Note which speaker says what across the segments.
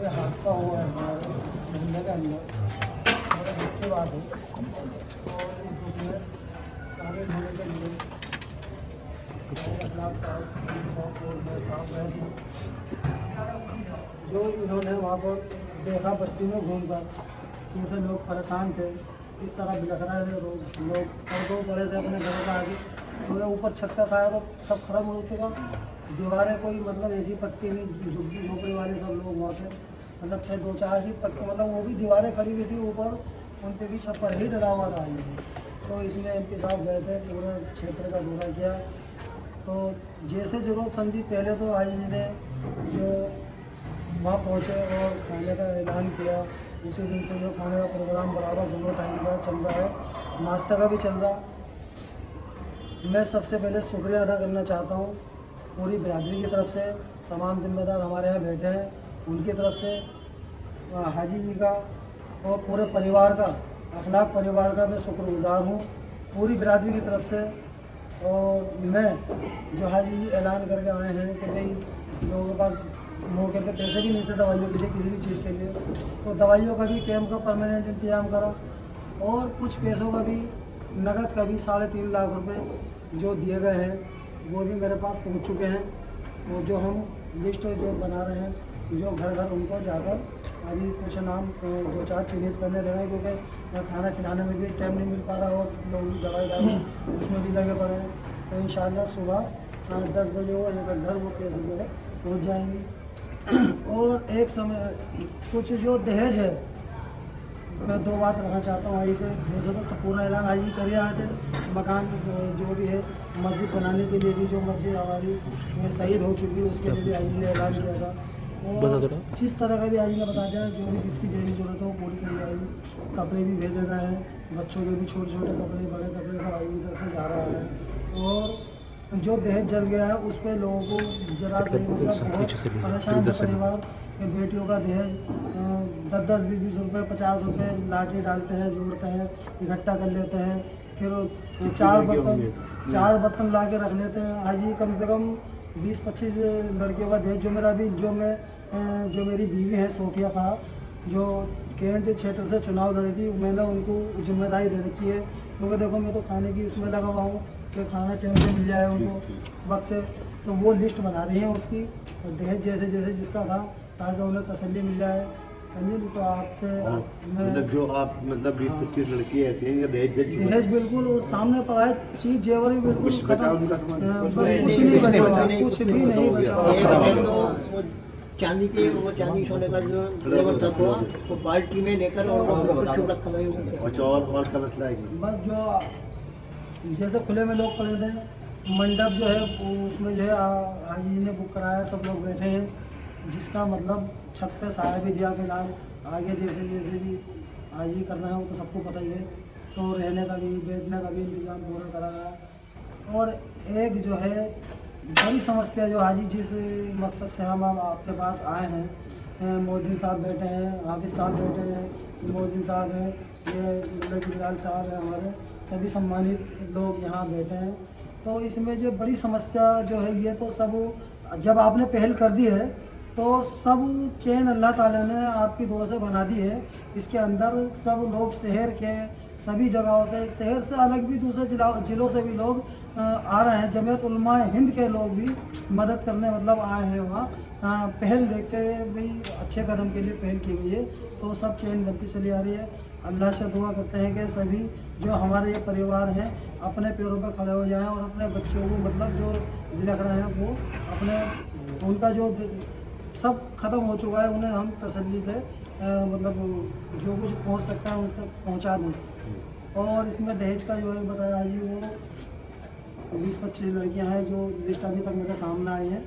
Speaker 1: ये हादसा हुआ है हमारे मोहल्ले के अंदर और इसके बाद है और इस दुख में सारे मोहल्ले के लिए अखलाक साहब और मैं साहब रहे थे जो इन्होंने वहाँ पर देखा बस्ती में घूम कर इनसे लोग परेशान थे, इस तरह बिलख रहे थे, लोग सड़कों पड़े थे अपने घरों का आगे, तो ऊपर छत का साया तो सब खत्म हो चुका, दीवारें कोई मतलब ऐसी पक्की नहीं, झुग्गी झोपड़ी वाले सब लोग वहाँ पे मतलब थे 2-4 ही पक्के, मतलब वो भी दीवारें खड़ी हुई थी ऊपर, उन पर भी छप्पर ही डरा हुआ था। तो इसमें MP साहब गए थे, पूरे क्षेत्र का दौरा किया, तो जैसे जरूरत समझी पहले तो हाजी जी ने जो वहाँ पहुँचे और खाने का ऐलान किया। उसी दिन से जो खाने का प्रोग्राम बराबर दोनों टाइम का चल रहा है, नाश्ता का भी चल रहा। मैं सबसे पहले शुक्रिया अदा करना चाहता हूँ पूरी बिरादरी की तरफ से, तमाम जिम्मेदार हमारे यहाँ बैठे हैं उनकी तरफ से, हाजी जी का और पूरे परिवार का, अखलाक परिवार का मैं शुक्रगुजार हूँ पूरी बिरादरी की तरफ से। और मैं जो हाजी जी ऐलान करके आए हैं कि भाई लोगों के पास मौके पे पैसे भी नहीं थे दवाइयों के लिए, किसी भी चीज़ के लिए, तो दवाइयों का भी कैंप का परमानेंट इंतजाम करा और कुछ पैसों का भी, नगद का भी 3.5 लाख रुपए जो दिए गए हैं वो भी मेरे पास पहुंच चुके हैं। वो जो हम लिस्ट जो बना रहे हैं, जो घर घर उनको जाकर अभी कुछ नाम 2-4 चिन्हित करने लगे, क्योंकि खाना खिलाने में भी टाइम नहीं मिल पा रहा और लोग दवाई डाली उसमें भी लगे पड़े हैं। तो इंशाल्लाह सुबह 10 बजे वो एक घर वो पैसे जो है पहुँच जाएंगे। और एक समय कुछ जो दहेज है, मैं 2 बात रखना चाहता हूँ आई से। वैसे तो सब पूरा ऐलान आई कर आए थे, मकान जो भी है मस्जिद बनाने के लिए भी, जो मस्जिद हमारी शहीद हो चुकी है उसके लिए भी आई ने ऐलान किया था, और जिस तरह का भी आई ने बताया जाए जो भी जिसकी जरूरी जरूरत हो पूरी करी जाएगी। कपड़े भी भेजे गए हैं, बच्चों के भी छोटे छोटे कपड़े, बड़े कपड़े सब आई की तरफ से जा रहा है। और जो दहेज जल गया है उस पर लोगों को जरा सही मतलब बहुत परेशान है परिवार कि बेटियों का दहेज 10-10, 20-20 रुपये, 50 रुपये लाठी डालते हैं, जोड़ते हैं, इकट्ठा कर लेते हैं, फिर 4 बर्तन ला के रख लेते हैं। हाजी कम से कम 20-25 लड़कियों का दहेज, जो मेरी बीवी है सोफिया साहब, जो केंट क्षेत्र से चुनाव लड़ी थी, मैंने उनको जिम्मेदारी दे रखी है, क्योंकि देखो मैं तो खाने की उसमें लगा हुआ हूँ कि खाना टाइम से मिल जाए उनको वक्त से, तो वो लिस्ट बना रही है उसकी, दहेज जैसे जैसे जिसका था, ताकि उन्हें तसल्ली मिल जाए। चलिए तो आपसे
Speaker 2: मतलब जो आप मतलब 20-25 लड़की ऐसी हैं
Speaker 1: दहेज बिल्कुल, और सामने पड़ा है चीज जेवर भी बिल्कुल कुछ नहीं बचा, कुछ भी नहीं बचा।
Speaker 3: चांदी के वो चांदी सोने का जो लेवल था वो बाल्टी में लेकर और चुप रखा गया।
Speaker 2: और का मसला है
Speaker 1: बस जो जैसे खुले में लोग पड़े थे, मंडप जो है उसमें जो है हाजी ने बुक कराया, सब लोग बैठे हैं, जिसका मतलब छत पे साया भी दिया फिलहाल, आगे जैसे जैसे भी हाजी करना है वो तो सबको पता ही है, तो रहने का भी बैठने का भी इंतजाम पूरा करा गया। और एक जो है बड़ी समस्या जो हाजी जिस मकसद से हम आपके पास आए हैं, मोदी साहब बैठे हैं, हाफिज़ साहब बैठे हैं, मोदी साहब हैं, ये जिलाल साहब हैं, हमारे सभी सम्मानित लोग यहाँ बैठे हैं। तो इसमें जो बड़ी समस्या जो है ये तो सब जब आपने पहल कर दी है तो सब चैन अल्लाह ताला ने आपकी दुआ से बना दी है। इसके अंदर सब लोग शहर के सभी जगहों से, शहर से अलग भी दूसरे जिलों से भी लोग आ रहे हैं। जमीयत उलमा हिंद के लोग भी मदद करने मतलब आए हैं वहाँ, पहल देख के भाई अच्छे कदम के लिए पहल की गई है, तो सब चैन बनती चली आ रही है। अल्लाह से दुआ करते हैं कि सभी जो हमारे ये परिवार हैं अपने पैरों पर खड़े हो जाएं और अपने बच्चों को मतलब जो लग रहे हैं वो अपने उनका जो सब खत्म हो चुका है उन्हें हम तसल्ली से मतलब जो कुछ पहुंच सकता है उन तक पहुंचा दें। और इसमें दहेज का जो है बताया जी वो 20-25 लड़कियां हैं जो लिस्ट अभी तक मेरे सामने आई है।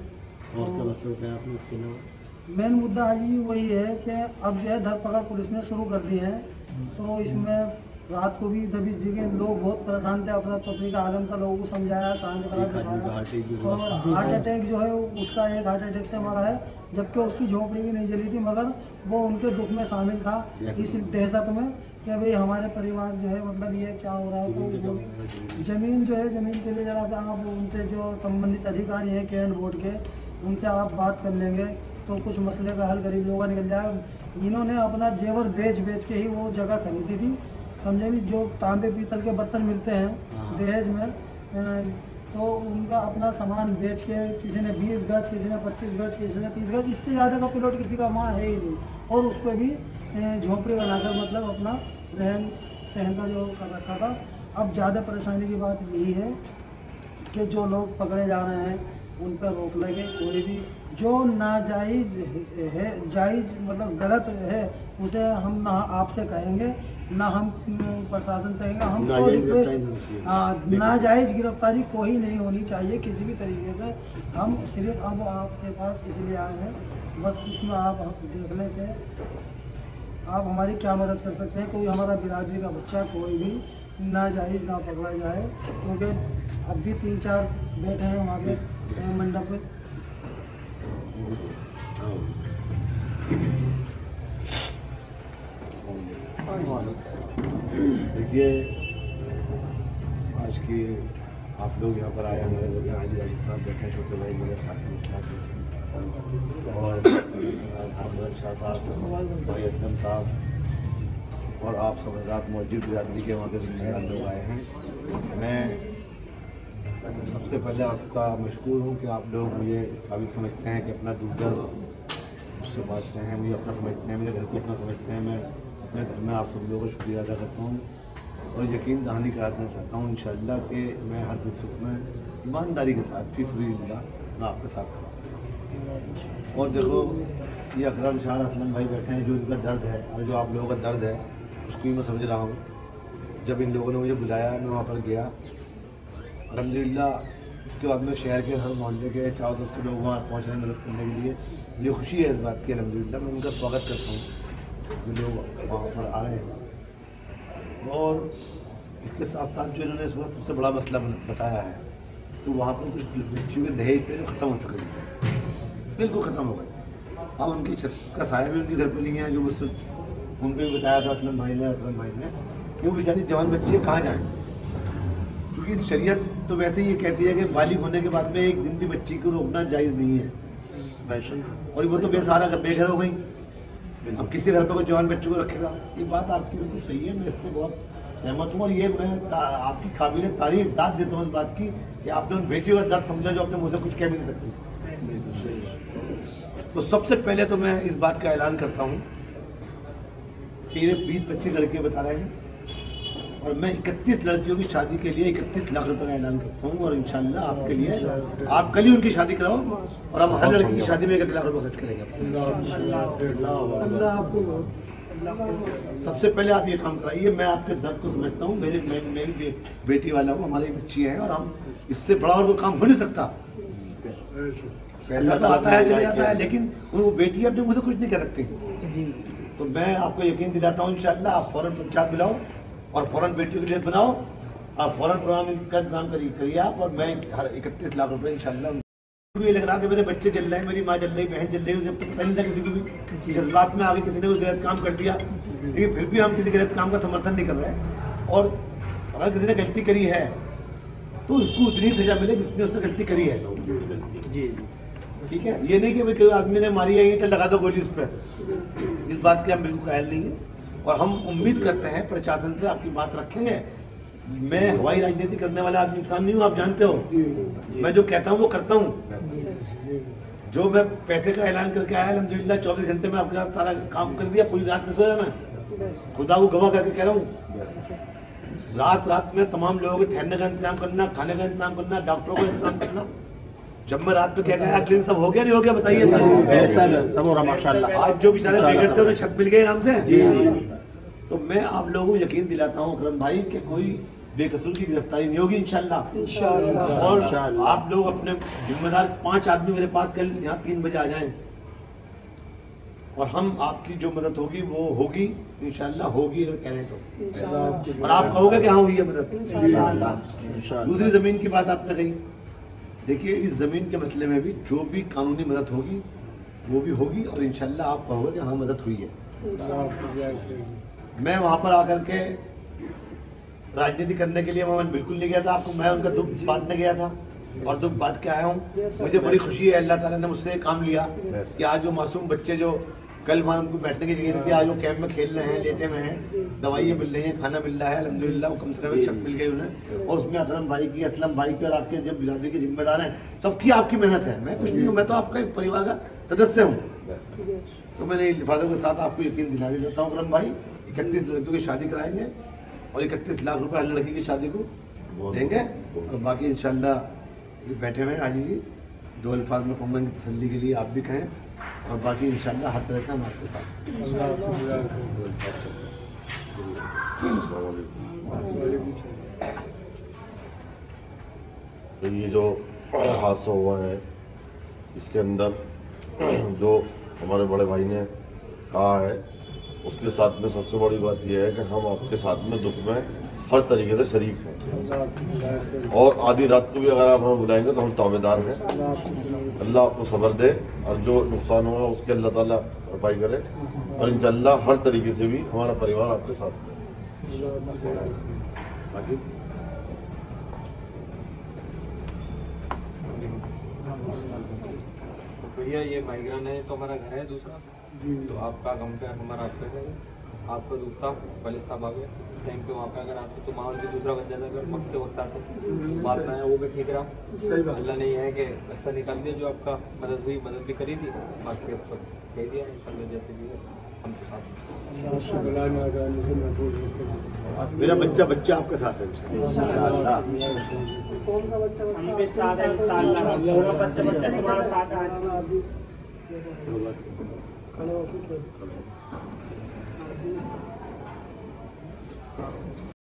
Speaker 1: मेन मुद्दा जी वही है कि अब जो है धरपकड़ पुलिस ने शुरू कर दी है, तो इसमें रात को भी दबिश दी गई, लोग बहुत परेशान थे, अफरा तफरी का आलम था, लोगों को समझाया, शांत करा, और हार्ट अटैक जो है उसका एक हार्ट अटैक से मरा है, जबकि उसकी झोंपड़ी भी नहीं जली थी, मगर वो उनके दुख में शामिल था इस दहशत में कि भाई हमारे परिवार जो है मतलब ये क्या हो रहा है। तो वो ज़मीन जो है ज़मीन के लिए ज़रा सा आप उनसे जो संबंधित अधिकारी हैं कैंट बोर्ड के, उनसे आप बात कर लेंगे तो कुछ मसले का हल गरीब लोगों का निकल जाएगा। इन्होंने अपना जेवर बेच बेच के ही वो जगह खरीदी थी, समझे भी, जो तांबे पीतल के बर्तन मिलते हैं दहेज में, तो उनका अपना सामान बेच के किसी ने 20 गज, किसी ने 25 गज, किसी ने 30 गज, इससे ज़्यादा का प्लॉट किसी का वहाँ है ही नहीं, और उस पर भी झोंपड़ी बनाकर मतलब अपना रहन सहन का जो कर रखा था। अब ज़्यादा परेशानी की बात यही है कि जो लोग पकड़े जा रहे हैं उन पर रोक लगे, कोई भी जो नाजायज़ है, जायज़ मतलब गलत है, उसे हम ना आपसे कहेंगे ना हम प्रशासन कहेंगे, हम नाजायज़ गिरफ्तारी कोई नहीं होनी चाहिए किसी भी तरीके से। हम सिर्फ अब आपके पास इसलिए आए हैं, बस इसमें आप देख लें कि आप हमारी क्या मदद कर सकते हैं। कोई हमारा बिरादरी का बच्चा कोई भी नाजायज़ ना पकड़ा जाए, क्योंकि अब भी 3-4 बैठे हैं वहाँ पे मंडप में।
Speaker 2: देखिए, आज की आप लोग यहाँ पर आए, हमारे लोग हाजी राशिद साहब बैठे, छोटे भाई मेरे साथ में और शाह साहब, भाई असलम साहब और आप सब हज़रात मौजूद बिरादरी के वहाँ के जिम्मेदार लोग आए हैं। मैं सबसे पहले आपका मशकूर हूँ कि आप लोग मुझे इस काबिल समझते हैं कि अपना दूध मुझसे बांटते हैं, मुझे अपना समझते हैं, मेरे घर को अपना समझते हैं। मैं अपने घर में आप सब लोगों को शुक्रिया अदा करता हूँ और यकीन दहानी कराना चाहता हूँ इंशाअल्लाह कि मैं हर दुख सुख में ईमानदारी के साथ फीसदी मैं आपके साथ हूँ। और देखो, ये अकरम शाह असलम भाई बैठे हैं, जो इनका दर्द है और जो आप लोगों का दर्द है उसको ही मैं समझ रहा हूँ। जब इन लोगों ने मुझे बुलाया, मैं वहाँ पर गया अल्हम्दुलिल्लाह। उसके बाद में शहर के हर मोहल्ले के चारों तरफ से लोग वहाँ पहुँच रहे हैं मदद करने के लिए। मुझे खुशी है इस बात की अल्हम्दुलिल्लाह। मैं उनका स्वागत करता हूँ जो लोग वहाँ पर आ रहे हैं। और इसके साथ साथ जो इन्होंने इस वक्त सबसे बड़ा मसला बताया है, तो वहाँ पर कुछ बच्चियों के दहेज थे जो ख़त्म हो चुके हैं, बिल्कुल ख़त्म हो गए। अब उनकी छत का साया भी उनके घर पर नहीं है, जो मुझसे उनको भी बताया था असलम भाई ने कि वो बेचारी जवान बच्ची कहाँ जाएँ, क्योंकि शरीयत तो वैसे ही ये कहती है कि बालिग होने के बाद में एक दिन भी बच्ची को रोकना जायज़ नहीं है, और वो तो बेसहारा बेघर हो गई। अब किसी घर पर कोई जवान बच्चों को रखेगा, ये बात आपकी बिल्कुल सही है, मैं इससे बहुत सहमत हूँ। और ये मैं आपकी काबिल तारीफ दाद देता हूँ इस बात की कि आपने उन बेटियों का दर्द समझा जो अपने मुँह से कुछ कह भी नहीं सकती। तो सबसे पहले तो मैं इस बात का ऐलान करता हूँ कि ये 20-25 लड़के बता रहे हैं और मैं 31 लड़कियों की शादी के लिए 31 लाख रुपए का ऐलान करता हूँ। और इंशाल्लाह आपके लिए आप कल ही उनकी शादी कराओ और हम हर लड़की की शादी में 1 लाख रुपए खर्च करेंगे। सबसे पहले आप ये काम कराइए। मैं आपके दर्द को समझता हूँ, मैं भी बेटी वाला हूँ, हमारी बच्ची है और हम इससे बड़ा और कोई काम हो नहीं सकता। पैसा तो आता है चले जाता है, लेकिन वो बेटी अपने मुझसे कुछ नहीं कह सकती। तो मैं आपको यकीन दिलाता हूँ इंशाल्लाह आप फौरन पंचायत बुलाओ और फौरन बेटियों के लिए बनाओ, आप फौरन प्रोग्राम का इंतजाम करिए आप। और मैं हर 31 लाख रुपए इंशाल्लाह। ये लग रहा कि मेरे बच्चे जल रहे हैं, मेरी माँ जल रही, बहन जल रही, जब तक पता नहीं था किसी को भी जज्बात में आगे किसी ने कोई गलत काम कर दिया, लेकिन फिर भी हम किसी गलत काम का समर्थन नहीं कर रहे। और अगर किसी ने गलती करी है तो उसको उतनी सजा मिले जितनी उसने गलती करी है। जी ठीक है, ये नहीं कि भाई कोई आदमी ने मारी है ईंट लगा दो गोली उस पर, इस बात के हम बिल्कुल कायल नहीं है। और हम उम्मीद करते हैं प्रशासन से आपकी बात रखेंगे। मैं हवाई राजनीति करने वाला आदमी इंसान नहीं हूँ, आप जानते हो। मैं जो कहता हूँ वो करता हूँ। जो मैं पैसे का ऐलान करके आया अल्हम्दुलिल्लाह 24 घंटे में आपके साथ सारा काम कर दिया, पूरी रात नहीं सोया मैं, खुदा को गवाह करके कह रहा हूँ। रात में तमाम लोगों के ठहरने का इंतजाम करना, खाने का इंतजाम करना, डॉक्टरों का इंतजाम करना। जब मैं रात में क्या कहा अगले दिन सब हो गया नहीं हो गया बताइए? सब हो रहा माशाल्लाह। आज जो बेचारे बिगड़ते उन्हें छत मिल गई आराम से। तो मैं आप लोगों को यकीन दिलाता हूँ अकरम भाई कि कोई बेकसूर की गिरफ्तारी नहीं होगी इंशाल्लाह। और आप लोग अपने जिम्मेदार 5 आदमी मेरे पास कल यहाँ 3 बजे आ जाएं और हम आपकी जो मदद होगी वो होगी इंशाल्लाह, होगी अगर कह रहे तो। और आप कहोगे कि हाँ हुई है मदद। दूसरी जमीन की बात आपने कही, देखिए इस ज़मीन के मसले में भी जो भी कानूनी मदद होगी वो भी होगी और इंशाल्लाह आप कहोगे कि हाँ मदद हुई है। मैं वहाँ पर आकर के राजनीति करने के लिए मैं बिल्कुल नहीं गया था आपको, मैं उनका दुख बांटने गया था। और दुख बांट के आया हूँ। मुझे बड़ी खुशी है, अल्लाह ताला ने मुझसे काम लिया कि आज जो मासूम बच्चे जो कल वहाँ उनको बैठने की जगह नहीं थी, आज वो कैंप में खेल रहे हैं, लेटे में हैं, दवाइयाँ मिल रही हैं, खाना मिल रहा है, अल्हम्दुलिल्लाह। वो कम से कम एक छत मिल गई उन्हें, और उसमें अकरम भाई की, असलम भाई की और आपके जब बिरादरी के जिम्मेदार हैं, सबकी आपकी मेहनत है। मैं कुछ नहीं हूँ, मैं तो आपका एक परिवार का सदस्य हूँ। तो मैंने लिफाजों के साथ आपको यकीन दिला देता हूँ अकरम भाई, 31 लड़कियों की शादी कराएंगे और 31 लाख रुपए हर लड़की की शादी को देंगे। और बाकी इंशाल्लाह बैठे हुए हैं हाजी जी, 2 अल्फाज में कहूँगा की तसल्ली के लिए आप भी कहें, और बाकी इंशाल्लाह हर तरह से हम आपके साथ।
Speaker 4: तो ये जो हादसा हुआ है, इसके अंदर जो हमारे बड़े भाई ने कहा है, उसके साथ में सबसे बड़ी बात यह है कि हम आपके साथ में दुख में हर तरीके से शरीक हैं, और आधी रात को भी अगर आप हमें बुलाएंगे तो हम तौबेदार हैं। अल्लाह आपको सब्र दे, और जो नुकसान हुआ उसके अल्लाह ताला भरपाई करे, और इंशाअल्लाह हर तरीके से भी हमारा परिवार आपके साथ है। बाकी
Speaker 5: भैया ये माइग्रेन है तो हमारा घर है दूसरा, तो आपका गम पे हमारा आप पे है, आपका दुख था पहले साहब आ गए टाइम पे, वहाँ पे अगर आते तो माहौल भी दूसरा बन जाता, अगर वक्त वक्त आते बात में वो भी ठीक रहा। अल्लाह ने यह है कि रास्ता निकाल दिया, जो आपका मदद भी करी थी, बाकी अब सब कह दिया इंशाल्लाह जैसे भी है हम तो साथ।
Speaker 2: मेरा बच्चा आपके साथ है इंशाल्लाह।
Speaker 1: कौन सा बच्चा तुम्हारा साथ है?